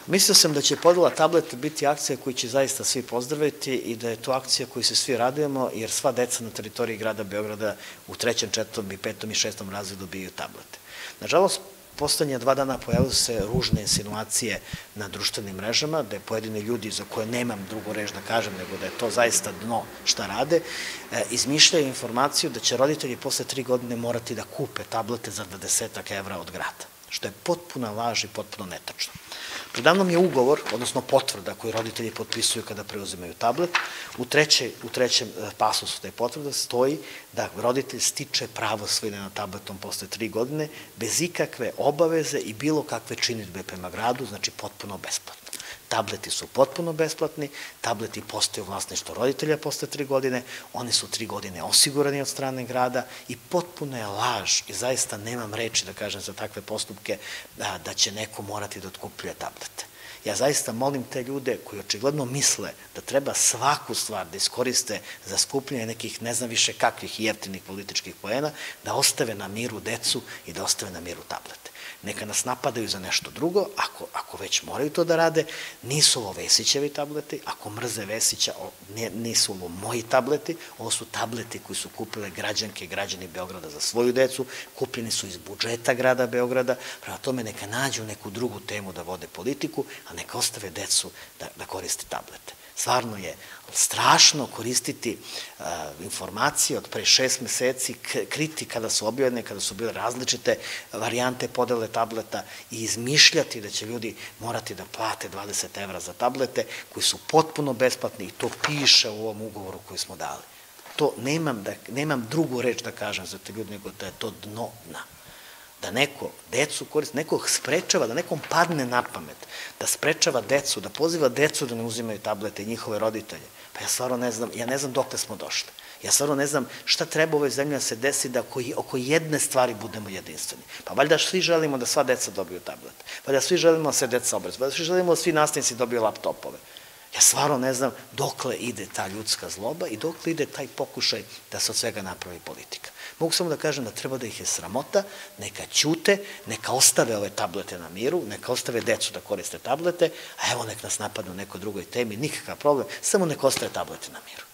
Mislio sam da će podela tableta biti akcija koju će zaista svi pozdraviti i da je to akcija koju se svi radujemo, jer sva deca na teritoriji grada Beograda u 3., 4., 5. i 6. razredu dobijaju tablete. Nažalost, poslednje 2 dana pojavile su se ružne insinuacije na društvenim mrežama, da je pojedini ljudi, za koje nemam drugu reč da kažem, nego da je to zaista dno šta rade, izmišljaju informaciju da će roditelji posle 3 godine morati da kupe tablete za 20 evra od grada, što je potpuna laž i potpuno netačno. Predavnom je ugovor, odnosno potvrda koju roditelji potpisuju kada preuzimaju tablet. U trećem pasusu te potvrde stoji da roditelj stiče pravo svojine na tabletom posle 3 godine bez ikakve obaveze i bilo kakve činidbe prema gradu, znači potpuno besplatno. Tableti su potpuno besplatni, tableti postaju vlasništvo roditelja posle 3 godine, oni su 3 godine osigurani od strane grada i potpuno je laž i zaista nemam reči da kažem za takve postupke da će neko morati da otkupljuje tablete. Ja zaista molim te ljude koji očigledno misle da treba svaku stvar da iskoriste za skupljanje nekih ne znam više kakvih jeftinih političkih poena, da ostave na miru decu i da ostave na miru tablete. Neka nas napadaju za nešto drugo, ako već moraju to da rade, nisu ovo Vesićevi tableti, ako mrze Vesića, nisu ovo moji tableti, ovo su tableti koji su kupile građanke i građani Beograda za svoju decu, kupljeni su iz budžeta grada Beograda, prema tome neka nađu neku drugu temu da vode politiku, a neka ostave decu da koriste tablete. Stvarno je strašno koristiti informacije od pre 6 meseci, kriti kada su objavljene, kada su bile različite varijante podele tableta i izmišljati da će ljudi morati da plate 20 evra za tablete koji su potpuno besplatni i to piše u ovom ugovoru koji smo dali. To nemam drugu reč da kažem za te ljudi nego da je to dno dna. Da neko decu koristi, nekog sprečava, da nekom padne na pamet, da sprečava decu, da poziva decu da ne uzimaju tablete i njihove roditelje. Pa ja stvarno ne znam, dokle smo došli. Ja stvarno ne znam šta treba u ovoj zemlji da se desi da oko jedne stvari budemo jedinstveni. Pa valjda svi želimo da sva deca dobiju tablete. Valjda svi želimo da se deca obrazuju. Valjda svi želimo da svi nastavnici dobiju laptopove. Ja stvarno ne znam dokle ide ta ljudska zloba i dokle ide taj pokušaj da se od svega napravi politika. Mogu samo da kažem da treba da ih je sramota, neka ćute, neka ostave ove tablete na miru, neka ostave decu da koriste tablete, a evo nek nas napadnu u nekoj drugoj temi, nikakav problem, samo neka ostave tablete na miru.